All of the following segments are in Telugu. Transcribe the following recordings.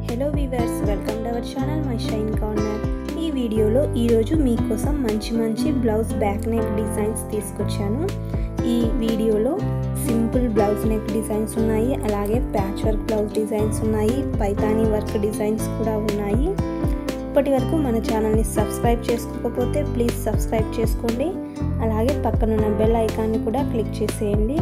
Hello viewers, welcome to our channel my shine corner. ఈ వీడియోలో ఈరోజు మీకోసం మంచి బ్లౌజ్ బ్యాక్ నెక్ డిజైన్స్ తీసుకొచ్చాను. ఈ వీడియోలో సింపుల్ బ్లౌజ్ నెక్ డిజైన్స్ ఉన్నాయి, అలాగే ప్యాచ్ వర్క్ బ్లౌజ్ డిజైన్స్ ఉన్నాయి, పైతానీ వర్క్ డిజైన్స్ కూడా ఉన్నాయి. ఇప్పటి వరకు మన ఛానల్ని సబ్స్క్రైబ్ చేసుకోకపోతే ప్లీజ్ సబ్స్క్రైబ్ చేసుకోండి, అలాగే పక్కనున్న బెల్ ఐకాన్ని కూడా క్లిక్ చేసేయండి.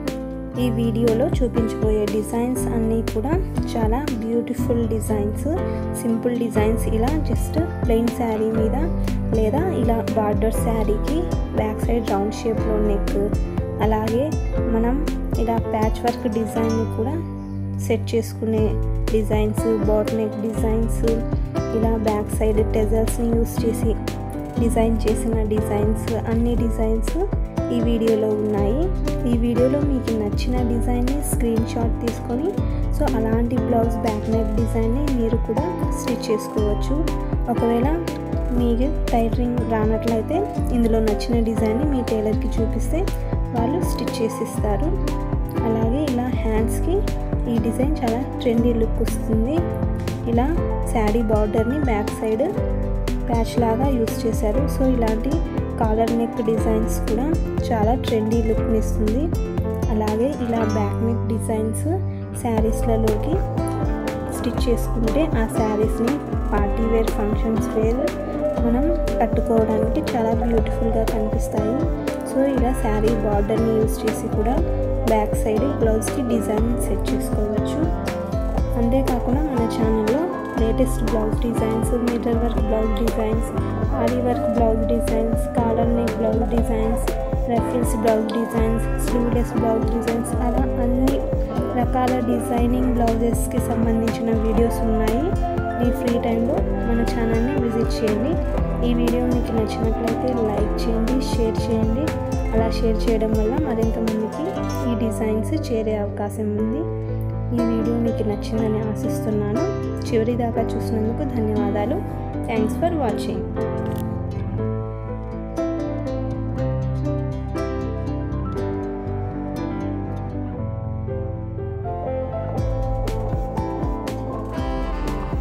ఈ వీడియోలో చూపించబోయే డిజైన్స్ అన్నీ కూడా చాలా బ్యూటిఫుల్ డిజైన్స్, సింపుల్ డిజైన్స్. ఇలా జస్ట్ ప్లెయిన్ శారీ మీద లేదా ఇలా బార్డర్ శారీకి బ్యాక్ సైడ్ రౌండ్ షేప్లో నెక్, అలాగే మనం ఇలా ప్యాచ్ వర్క్ డిజైన్ని కూడా సెట్ చేసుకునే డిజైన్స్, బాట్ నెక్ డిజైన్స్, ఇలా బ్యాక్ సైడ్ టెజల్స్ని యూస్ చేసి డిజైన్ చేసిన డిజైన్స్, అన్ని డిజైన్స్ ఈ వీడియోలో ఉన్నాయి. ఈ వీడియోలో మీకు నచ్చిన డిజైన్ని స్క్రీన్ షాట్ తీసుకొని అలాంటి బ్లౌజ్ బ్యాక్ నెక్ డిజైన్ని మీరు కూడా స్టిచ్ చేసుకోవచ్చు. ఒకవేళ మీకు టైలరింగ్ రానట్లయితే ఇందులో నచ్చిన డిజైన్ని మీ టైలర్కి చూపిస్తే వాళ్ళు స్టిచ్ చేసిస్తారు. అలాగే ఇలా హ్యాండ్స్కి ఈ డిజైన్ చాలా ట్రెండీ లుక్ వస్తుంది. ఇలా శారీ బార్డర్ని బ్యాక్ సైడ్ ప్యాచ్ లాగా యూస్ చేశారు. ఇలాంటి కాలర్ నెక్ డిజైన్స్ కూడా చాలా ట్రెండీ లుక్ని ఇస్తుంది. అలాగే ఇలా బ్యాక్ నెక్ డిజైన్స్ శారీస్లలోకి స్టిచ్ చేసుకుంటే ఆ శారీస్ని పార్టీ వేర్, ఫంక్షన్స్ వేర్ మనం కట్టుకోవడానికి చాలా బ్యూటిఫుల్గా కనిపిస్తాయి. ఇలా శారీ బార్డర్ని యూస్ చేసి కూడా బ్యాక్ సైడ్ బ్లౌజ్కి డిజైన్ సెట్ చేసుకోవచ్చు. అంతేకాకుండా మన ఛానల్లో latest blouse designs, mirror work blouse designs, aari work blouse designs, collar neck blouse designs, ruffles blouse designs, sleeveless blouse designs, అలా అన్ని రకాల డిజైనింగ్ బ్లౌజెస్కి సంబంధించిన వీడియోస్ ఉన్నాయి. మీ ఫ్రీ టైంలో మన ఛానల్ని విజిట్ చేయండి. ఈ వీడియో మీకు నచ్చినట్లయితే లైక్ చేయండి, షేర్ చేయండి. అలా షేర్ చేయడం వల్ల మరింత మందికి ఈ డిజైన్స్ చేరే అవకాశం ఉంది. ఈ వీడియో మీకు నచ్చిందని ఆశిస్తున్నాను. చివరి దాకా చూసినందుకు ధన్యవాదాలు. Thanks for watching.